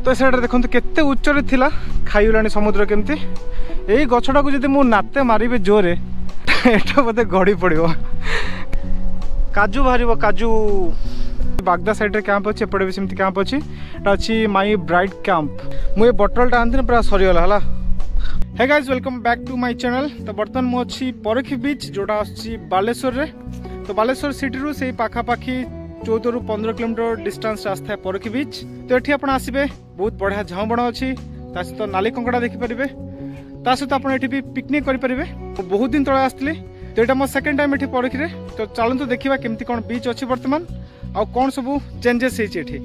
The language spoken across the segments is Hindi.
तो से देखो केते उच्चरे थिला खाईगला समुद्र केमती यही गछटा को जब मु नाते मारे जोरे एटा बोधे गड़ी पड़ो काजू बाहर काजू बागदा साइड रे कैंप अच्छे एपटे भी सेमती कैंप अच्छी अच्छी माई ब्राइट कैंप मुझे बटलटा आनी पूरा सरीगला है। Hey guys welcome back to my channel. तो बर्तमान मुझे परखी बीच जोटा आसी बालेश्वर रे। तो बालेश्वर सिटी रू से पाखापाखी 14 ରୁ 15 किलोमीटर डिस्टेंस आस्था है परखी बीच। तो ये आप आसबे बहुत बढ़िया झाऊ बण अच्छी सहित नाली कंकड़ा देखिपारे ता सहित आप भी पिकनिक करेंगे। बहुत दिन तले आसती तो यहाँ मो सेकेंड टाइम ये परखी रे। तो चलते देखा केमती कौन बीच अच्छी बर्तमान आउ कौन सब चेंजेस होती।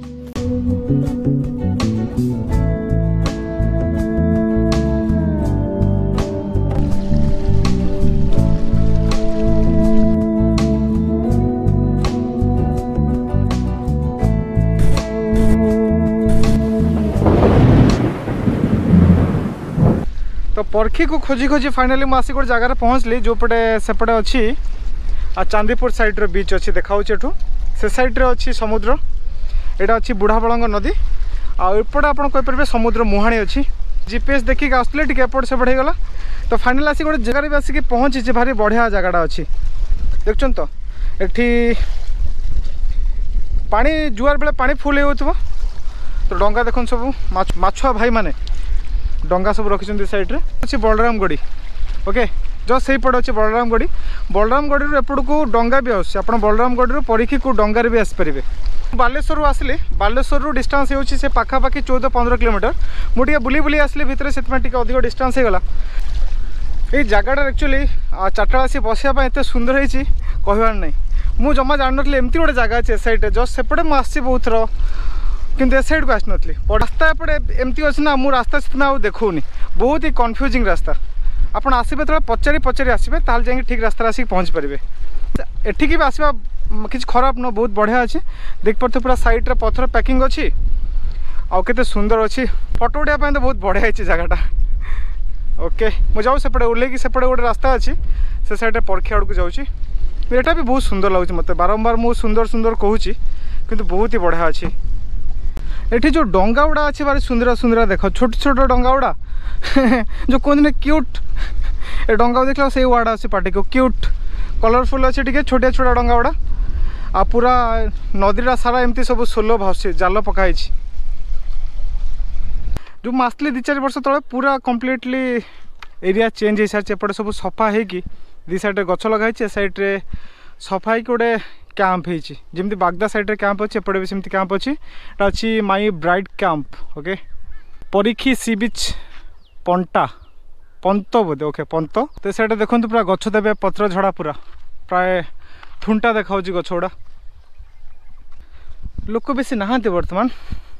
तो परखी को खोजी खोजी फाइनाली मुझे गोटे जगार पहुँचली जो पटे सेपटे अच्छी आ चांदीपुर साइड रे बीच अच्छी देखा एठू से साइड रे अच्छी समुद्र यहाँ अच्छी बुढ़ा बड़ंग नदी आउपटे आप कहींपारे समुद्र मुहाणी अच्छी जीपीएस देखिक आसुले टे एपट सेपट होगला। तो फाइनाल आसी गोटे जगार भी आसिक पहुँची भारी बढ़िया जगटा अच्छी देखुन। तो ये पानी जुआर बेले पानी फुल हो तो डंगा देखुन सब माछुआ भाई माने डंगा सब रखी साइड रे अच्छी बलरामगढ़ी ओके जस्ट से पड़े अच्छे बलरामगढ़ी बलरामगढ़ी एपट को डंगा भी आस बलरामगढ़ परखी को डंगार भी आसपारे। बालेश्वर आसली बालेश्वर डिस्टेंस होची से पाखापाखी 14-15 किलोमीटर मुझे बुली बुली आसली भितर से अधिक डिस्टेंस होगला। ये जगटा एक्चुअली चार्टा आसी बसापी एत सुंदर होती कहबार ना मुझे जमा जान नी एमती गोटे जगह अच्छे सैड जस्ट सेपटे मुझे बहुत थर किंतु ए साइड को आसी नी रास्ता एपटे एमती अच्छे ना मुझे रास्ता से देखूनी बहुत ही कन्फ्यूजिंग रास्ता आपड़ आसबे तो पचारि पचारि आसबे ताल जाए ठीक रास्ता आसिक पहुँच पारे। एठिकी भी आसवा किसी खराब न बहुत बढ़िया अच्छे देख पारे पूरा साइड रे पत्थर पैकिंग अच्छी आउ केते सुंदर अच्छी फोटो उठाइबा तो बहुत बढ़िया है जगहटा ओके मुझे जाऊँ सेपटे ओल्लैकी सेपटे गोटे रास्ता अच्छी से साइड परखी आड़ को जाऊँगी यहाँ भी बहुत सुंदर लगुच मत बारंबार मुझे सुंदर सुंदर कहूँ किंतु बहुत ही बढ़िया अच्छी। ये जो डंगा गुड़ा अच्छे भारी सुंदर सुंदर देख छोट छोट डंगा गुड़ा जो कहते क्यूट ए डंगा देख से वार्ड आसे पार्टी को क्यूट कलरफुल अच्छे टे छोटिया छोटा डंगा गुड़ा आ पूरा नदीटा सारा एमती सब सोलो भाषे जाल पकाई जो आसली 2-4 वर्ष तले पूरा कम्प्लीटली एरिया चेंज हो सारी एपटे सब सफा होगी दी साइड गछ लगाई साइड रे सफा हो गोटे कैंप होती बागदा साइड रे कैंप अच्छे एपटे भी सेमती कैंप अच्छी अच्छी माई ब्राइट कैंप ओके परखी सी बीच पंटा पंत बोधे ओके पंत। तो साइड देखो पूरा गछ देवे पत्र झड़ा पूरा प्राय थुंटा देखा गछ गुड़ा लोक बेसी नहांती बर्तमान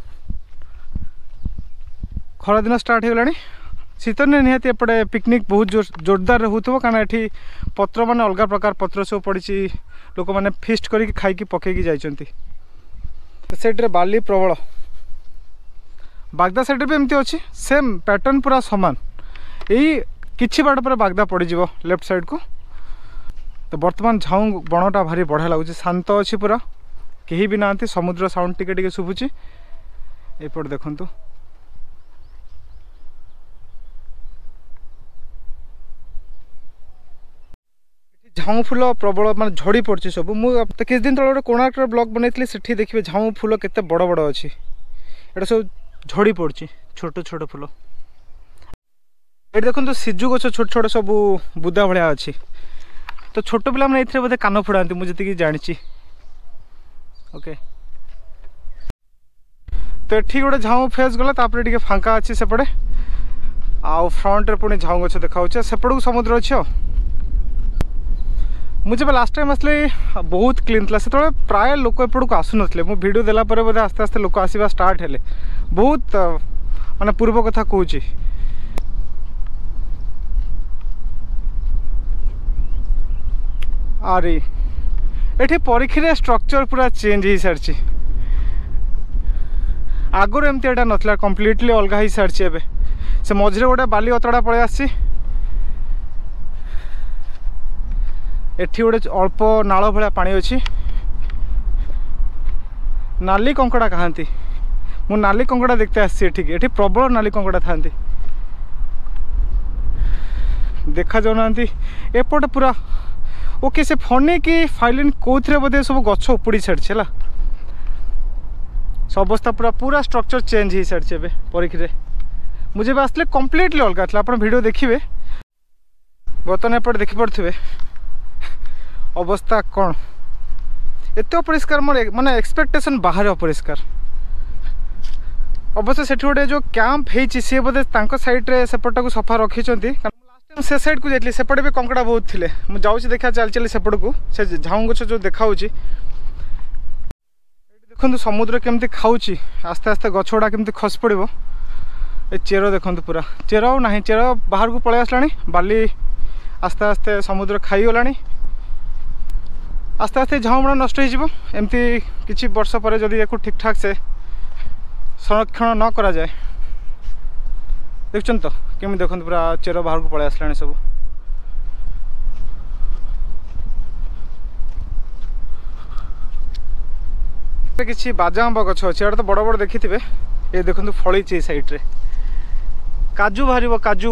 खरा दिन स्टार्ट हो गलानी शीत दिन निहाती एपटे पिकनिक बहुत जोरदार होथबो कारण एठी पत्र माने अलग प्रकार पत्र सब पड़ी लोक मैंने फिस्ट करके खाई पकईकी जाइछंती। साइड रे बाली प्रबल बागदा साइड भी एमती अच्छी सेम पैटर्न पूरा सामान यही किछि बाट पर बागदा पड़ जाव लेफ्ट साइड को। तो बर्तमान झाऊ बणटा भारी बढ़िया लगुच शांत अच्छी पूरा कहीं भी नहांती समुद्र साउंड टिके टिके शुभुची एपट देखंतु झाऊ फूल प्रबल मान झड़ी पड़ी सब मुझे किस दिन तले कोणार्क ब्लॉग बनई से देखिए झाऊ फूल केते बड़ बड़ अच्छी एटा सब झड़ी पड़ी छोट छोट फूल ये देखो सिजु गछ छोट छोट सब बुदा भाया अच्छी। तो छोट पिला मैंने ये बोधे कान फोड़ाती मुझे जी जानी ओके। तो ये गोटे झाऊ फेस गला टे फांका अच्छी सेपटे आउ फ्रंट रे पुणी झाऊ गछ देखा सेपट को समुद्र अच्छे। मुझे लास्ट टाइम आसले बहुत क्लीन था से प्राय लोक एपट को आसुन मो वीडियो देला परे बोधे आस्ते आस्ते लोक आसवा स्टार्ट हेले बहुत माने पूर्व कथा कहूँ। अरे ये परखी रे स्ट्रक्चर पूरा चेंज हो सारी आगुरी एमती एटा नथला कम्प्लीटली अलग हो सारी एबे से मझे गोटे बाली अतड़ा पलि आसी एठी गोटे अल्प नाल भाया पानी अच्छी नाली कंकड़ा कहांती मु नाली कंकड़ा देखते आसी एठी प्रबल नाली कंकड़ा था देखा जाऊना एपट पूरा ओके से फनी कि फाइलिन कौन बोधे सब गछ उपुड़ी छाड़ी है सब अवस्था पूरा स्ट्रक्चर चेंज हो सारी परीक्षे मुझे आसले कम्प्लीटली अलग था आप वीडियो देखिए बर्तमान एपट देखिपे अवस्था कौन एत अपरिष्कार मोर माने एक्सपेक्टेशन बाहर अपरिष्कार अवश्य से गोटे जो कैंप होती सी बोधे सैड्रे सेपटा को सफा रखी लास्ट टाइम से सैड को जाइए सेपटे भी कंकड़ा बहुत थे मुझे जाऊँगी देखा चल चली सेपट को से झाऊ गछ जो देखा देखो समुद्र केमती खाऊँ आस्ते आस्ते गछ गुड़ा केमती खस पड़ो ये चेर देखो पूरा चेर ना चेर बाहर को पलि आसला बाली आस्ते आस्ते समुद्र खाईगला आस्ते आस्ते झाऊँ नष्ट होमती किसी वर्ष पर जदि या ठीक ठाक से संरक्षण न करा जाए देखुन तो केमी देखो पूरा चेर बाहर को पलि आसला सब किसी बाजाम गछ अच्छे तो बड़ बड़ देखी थे ये देखो फली साइड्रे काजू बाहर काजू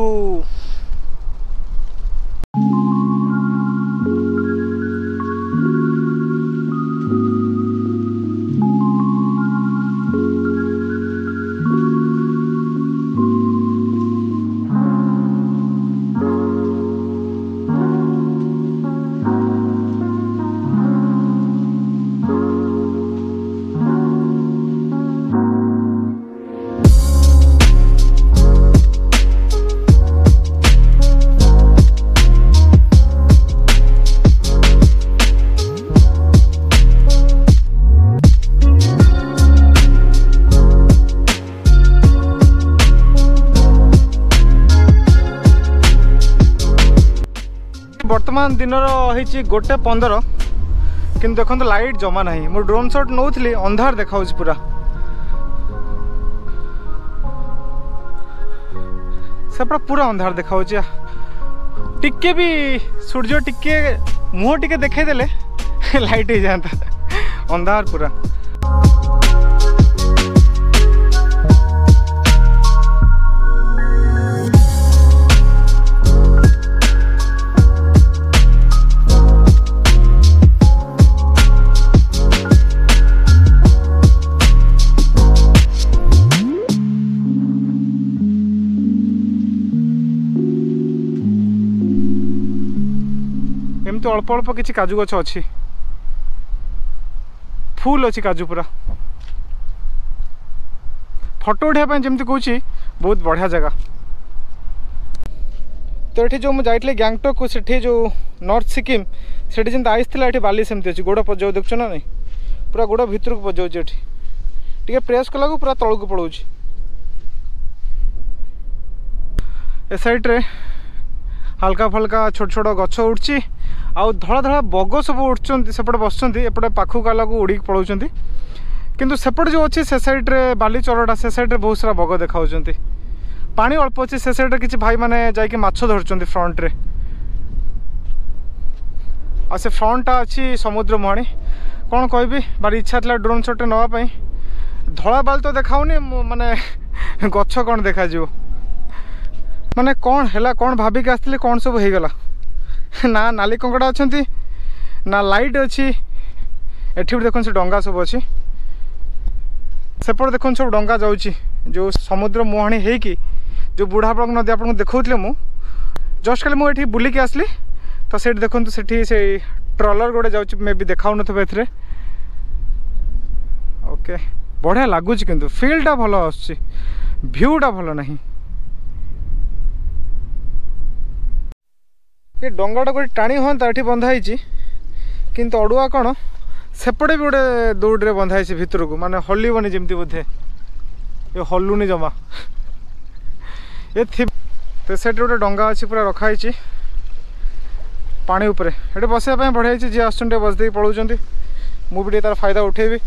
वर्तमान दिन रही 1:15 कि देखो लाइट जमा ना मो ड्रोन शॉट नौली अंधार देखा पूरा सेपटा पूरा अंधार देखा टिके भी सूर्य टिके मुह टिके देखईदेले लाइट हो जाता अंधार पूरा अल्प अल्प किसी काजू गछ अच्छी फुल अच्छी काजू पूरा फोटो उठाई जमी कौच बहुत बढ़िया जगह तो ये जो मुझे गैंगटॉक को सेठी जो नॉर्थ सिक्किम से जमी आइस थी बाली सेमती अच्छी गोड़ पजाऊ देख ना नहीं पूरा गोड़ भितर को पजाऊँ टे प्रेस कला पूरा तल को पलाऊँ ए साइड्रे हल्का फल्का छोट छोट गछ उठी आउ धड़ा धड़ा बग सब उठुंट सेपटे बस एपटे पाखु काला को उड़ी पलाउं किंतु सेपटे जो अच्छी से सैड्रे बाली चरटा से सैड्रे बहुत सारा बग देखा पानी अल्प अच्छी से सैड्रे किसी भाई मैंने जाकि माछ धरुंच फ्रंट्रे आ से फ्रंटा अच्छी समुद्र मुहाणी कौन कहबी भारी इच्छा था ड्रोन शॉट नापी धला बाल तो देखाऊनी माने गछ कौन देखा माने कौन है कौन भाविक आसते कौन सब हो गला ना नाली कंकड़ा अच्छा ना लाइट अच्छी एठी भी देखो से डंगा सब अच्छी सेपट देखो सब डंगा जाऊँगी जो समुद्र मुहाणी होगी जो बुढ़ापड़ नदी आपको देखा मु जस्ट खाली मुझे बुलिकी आसली तो से देखो से ट्रलर गोटे जाऊँ मे भी देखा ए ओके बढ़िया लगुच किंतु फील्डटा भल आव्यूटा भल नहीं ये डंगाटा गोटे टाणी हाँ ये बंधाई किंतु अड़ुआ कौन सेपटे भी गोटे दौड़े बंधाई भितर को माने हल्लनी जमी बोधे ये हल्लुनी जमा ये थी तो से गोटे डंगा अच्छी पूरा रखाई पानी उपरे ये बसवाई बढ़िया जी आस बस दे पलाऊँ मुझे तार फायदा उठेबी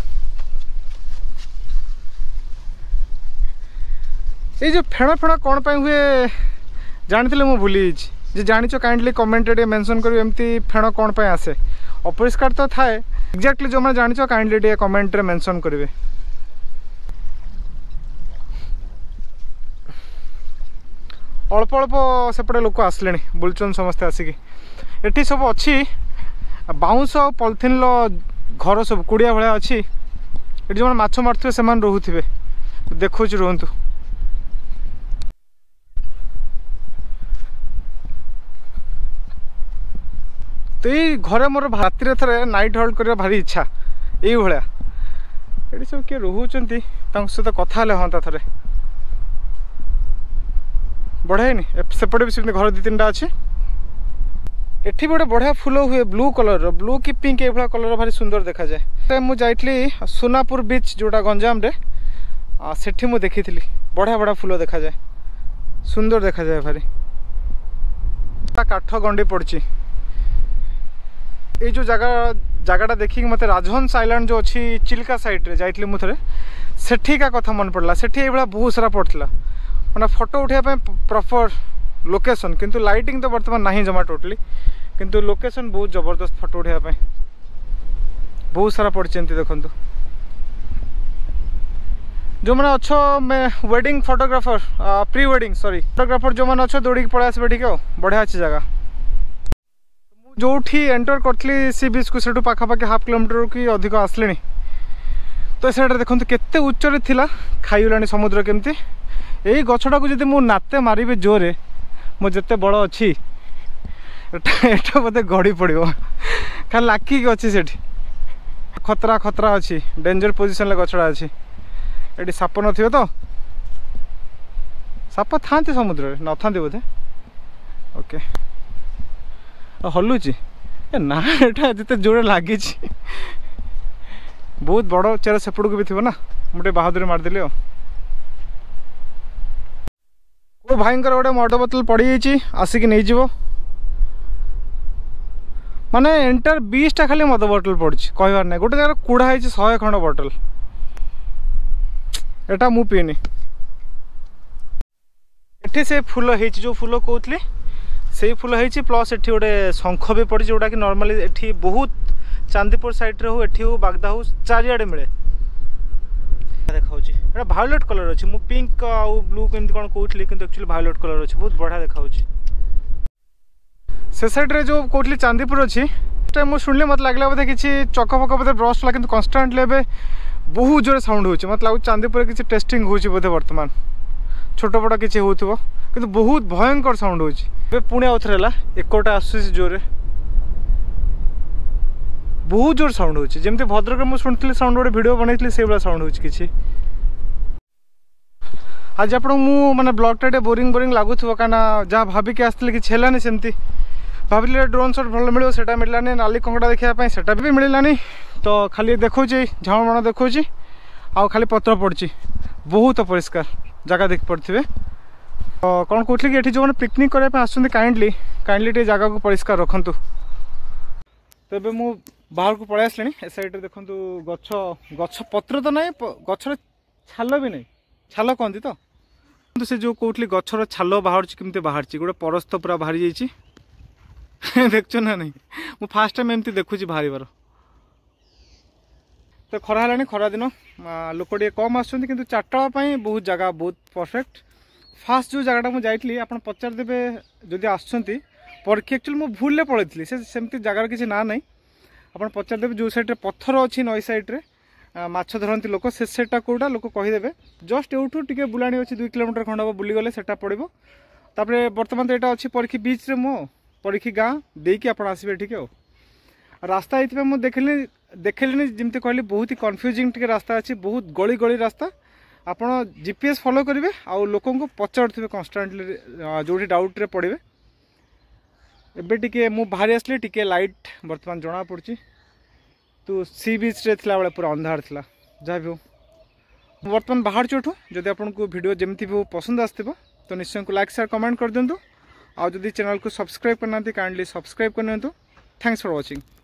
ये जो फेण फेण कौन पर हुए जानी मुझे भूली जी जानिच काइंडली कमेंट मेंशन कर एमती फेण कौन पर आसे अपरिष्कार तो थाए एक्जाक्टली जो मैंने जानिच काइंडली कमेंट मेंशन करेंगे अल्प अल्प सेपटे लोक आसले बुलचन समस्ते आसिकी एठी सब अच्छी बाउंस पॉलिथिन घर सब कुड़िया भाया अच्छी ये जो माछ मारुवे से रोथे देखो रुहतु तो ये घरे मोर राति थे नाइट होल्ड कर भारी इच्छा यही भाया ये सब किए रोचंती सहित कथा हाँ थे बढ़िया सेपटे भी सेमती घर 2-3टा अच्छे एठी गोटे बढ़िया फूल हुए ब्लू कलर ब्लू कि पिंक ये कलर भारी सुंदर देखा जाए मुझे सोनापुर बीच जोटा गंजाम रे सेठी मु देखी बढ़िया बढ़िया फूल देखा जाए सुंदर देखा जाए भारी काठ गंडी पड़ी ये जो जगह देखिक मत राजहंस आइलैंड जो अच्छी चिल्का साइड रे जाइए मुझे सेठिका कथा मन पड़ा सेठी ये बहुत सारा पड़ता मैंने फोटो उठाइबा प्रॉपर लोकेशन किंतु लाइटिंग तो बर्तमान नहीं जमा टोटली किंतु लोकेशन बहुत जबरदस्त फोटो उठाइबा बहुत सारा पड़ी देखो जो मैंने अच्छो मैं wedding photographer pre wedding sorry photographer जो मैंने अच्छो दौड़ी पड़ा आसबे ठीक बढ़िया अच्छी जगह जो एंटर करी सी बीच को सेठू पाखापाखि हाफ किलोमीटर कि अधिक आसले तो साइड देखो केते उच्चरे थिला खाईगलानी समुद्र केमती यही गछटा को जब मु नाते मारिबे जोरे मो जिते बड़ अच्छी एटा बोधे गड़ी पड़ो खाली लाखिक अच्छी से खतरा खतरा अच्छी डेंजर पोजिशन गछड़ा अच्छी ये साप न तो साप था समुद्र न था बोधे ओके हलुची ना एटा जिते जोरे लगी बहुत बड़ चेहरा सेपड़ को भी थी ना मुझे बहादुरी मारदेली भाईंकर गोटे मद बोतल पड़ जाइए आसिक नहीं जीव माने एंटर 20टा खाली मद बोतल पड़ी कहबार ना गोटे जगह कूड़ा है 100 खंड बोतल एटा मु पीनी एठी से फूल है जो फूल कहते से फूल है प्लस एठी गोटे शंख भी पड़ी जोटा कि नॉर्मली एठी बहुत चांदीपुर साइड रे हो एठी हो बागदा हो चारिआडे मिले देखा भायोलेट कलर अच्छी मु पिंक आउ ब्लू केमती कौन कहती कि एक्चुअली भायोलेट कलर अच्छी बहुत बढ़िया देखा से साइड रे जो कहती चांदीपुर अच्छी मुझे शुणिली मत लगला बोधे किसी चक फक बोधे ब्रश ला कि कन्स्टांटली बहुत जोर साउंड हो मत लगे चांदीपुर किसी टेस्टिंग हो बोधे बर्तमान छोट बड़ किसी हो कि बहुत भयंकर साउंड हो पुणी आउ थे एकटा आसूसी जोरे बहुत जोर साउंड होमती भद्रक में शुणी साउंड गोटे वीडियो बनई से साउंड हो आज आप मैंने ब्लॉगटा बोरिंग बोरिंग लगुव कहीं जहाँ भाविकी आसती कि है सेमती भाविले ड्रोन शॉट भल मिले से मिलानी नाली कंकड़ा देखापी से भी मिलानी तो खाली देखो झाड़ मण देखो आउ खाली पत्र पड़ी बहुत अपरिष्कार जगह देख पड़े तो कौन कहते कि जो मैंने पिकनिक करने आसुँच काइंडली जगह को परिष्कार रखु तो ये मु बाहर को पलि आसली ए साइड देखो गछ गछ पत्र तो ना गचर छाल भी नहीं छाल कहती तो से जो कहती गचर छाल बाहर केमती बाहर गोटे परस्त पूरा बाहरी जाइए देखो ना नहीं मु फास्ट टाइम एमती देखुची बाहर तो खरा है खरा दिन लोक टे कम आसुँच कि 4टा बहुत जगह बहुत परफेक्ट फास्ट जो जगटा मुझे जाइली आप पचारदेवे जदि आसुँच परीक्षा एक्चुअली मुझे भूल पलैली सेमती जगार किसी ना नहीं आप पचारदेवे जो साइड पत्थर अच्छी नई साइड रे माछ धरती लोक से सेटा कौटा लोक कहीदेवे जस्ट एठू टे बुलाणी अच्छी 2 किलोमीटर खंड हम बुलीगले से पड़ो तापर बर्तमान तो यहाँ अच्छी परीक्षी बीच रे मो परीक्षी गाँ देकी आप आसबे ठीक है रास्ता ये मुझे देखली जमी कहली बहुत ही कन्फ्यूजिंग टे रास्ता अच्छी बहुत गली गली रास्ता आपड़ जीपीएस फॉलो करेंगे आउ लोक पचारे कन्स्टांटली जो डाउट रे पड़े एबे टिके मु बाहरी आसली टिके लाइट बर्तमान जना पड़ी तो सी बीच रे थिला बेले पूरा अंधार थिला जहाँ भी हो बर्तमान बाहर चोठू जदि आपको वीडियो जमी भी पसंद आसो तो निश्चय को लाइक शेयर कमेंट कर दिंतु आउ जदि चैनल को सब्सक्राइब करना काइंडली सब्सक्राइब कर थैंक्स फॉर वाचिंग।